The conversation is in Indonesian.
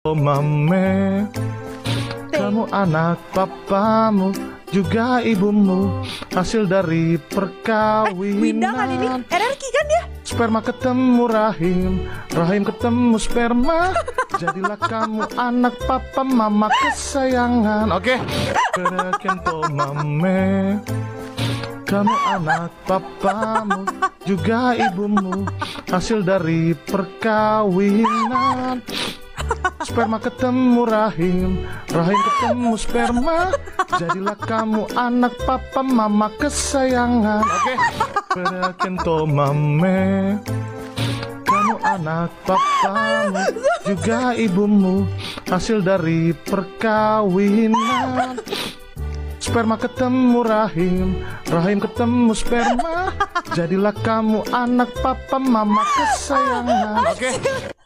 Mame, kamu anak papamu, juga ibumu, hasil dari perkawinan. Winda kan ini? RRQ kan dia? Sperma ketemu rahim, rahim ketemu sperma. Jadilah kamu anak papa mama kesayangan. Oke, Berekento mame, kamu anak papamu, juga ibumu, hasil dari perkawinan. Sperma ketemu rahim, rahim ketemu sperma. Jadilah kamu anak papa mama kesayangan. Oke, Berekento mame, kamu anak papamu, juga ibumu, hasil dari perkawinan. Sperma ketemu rahim, rahim ketemu sperma. Jadilah kamu anak papa mama kesayangan. Oke.